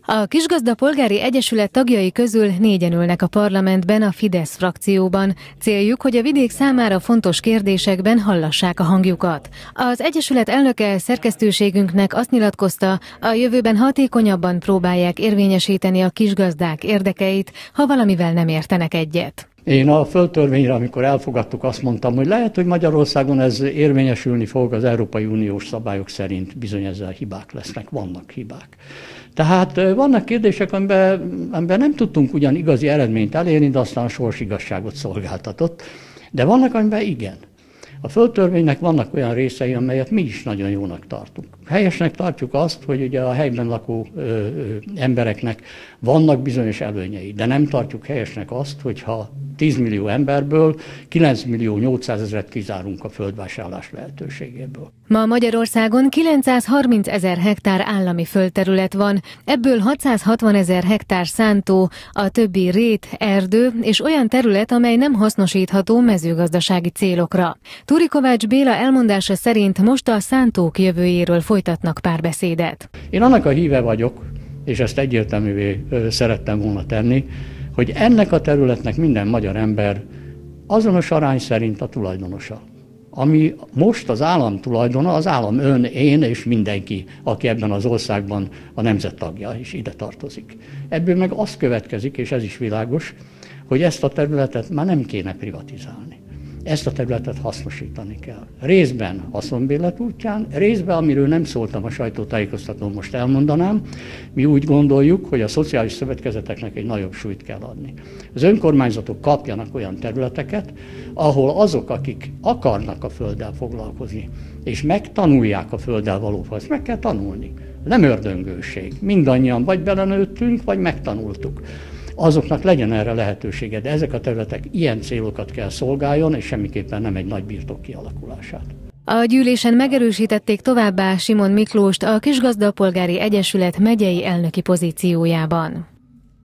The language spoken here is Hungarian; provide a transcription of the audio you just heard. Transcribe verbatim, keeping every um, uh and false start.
A Kisgazda Polgári Egyesület tagjai közül négyen ülnek a parlamentben a Fidesz frakcióban. Céljuk, hogy a vidék számára fontos kérdésekben hallassák a hangjukat. Az Egyesület elnöke szerkesztőségünknek azt nyilatkozta, a jövőben hatékonyabban próbálják érvényesíteni a kisgazdák érdekeit, ha valamivel nem értenek egyet. Én a földtörvényre, amikor elfogadtuk, azt mondtam, hogy lehet, hogy Magyarországon ez érvényesülni fog az Európai Uniós szabályok szerint, bizony ezzel hibák lesznek, vannak hibák. Tehát vannak kérdések, amiben, amiben nem tudtunk ugyan igazi eredményt elérni, de aztán a sorsigazságot szolgáltatott, de vannak, amiben igen. A földtörvénynek vannak olyan részei, amelyet mi is nagyon jónak tartunk. Helyesnek tartjuk azt, hogy ugye a helyben lakó ö, ö, embereknek vannak bizonyos előnyei, de nem tartjuk helyesnek azt, hogyha tíz millió emberből kilenc millió nyolcszázezret kizárunk a földvásárlás lehetőségéből. Ma Magyarországon kilencszázharminc ezer hektár állami földterület van, ebből hatszázhatvan ezer hektár szántó, a többi rét, erdő és olyan terület, amely nem hasznosítható mezőgazdasági célokra. Turi Kovács Béla elmondása szerint most a szántók jövőjéről folytatnak párbeszédet. Én annak a híve vagyok, és ezt egyértelművé szerettem volna tenni, hogy ennek a területnek minden magyar ember azonos arány szerint a tulajdonosa. Ami most az állam tulajdona, az állam ön, én és mindenki, aki ebben az országban a nemzet tagja is ide tartozik. Ebből meg az következik, és ez is világos, hogy ezt a területet már nem kéne privatizálni. Ezt a területet hasznosítani kell. Részben haszonbérlet útján, részben, amiről nem szóltam a sajtótájékoztatón, most elmondanám, mi úgy gondoljuk, hogy a szociális szövetkezeteknek egy nagyobb súlyt kell adni. Az önkormányzatok kapjanak olyan területeket, ahol azok, akik akarnak a földdel foglalkozni, és megtanulják a földdel való, ezt meg kell tanulni. Nem ördöngőség. Mindannyian vagy belenőttünk, vagy megtanultuk. Azoknak legyen erre lehetősége, de ezek a területek ilyen célokat kell szolgáljon, és semmiképpen nem egy nagy birtok kialakulását. A gyűlésen megerősítették továbbá Simon Miklóst a Kisgazda Polgári Egyesület megyei elnöki pozíciójában.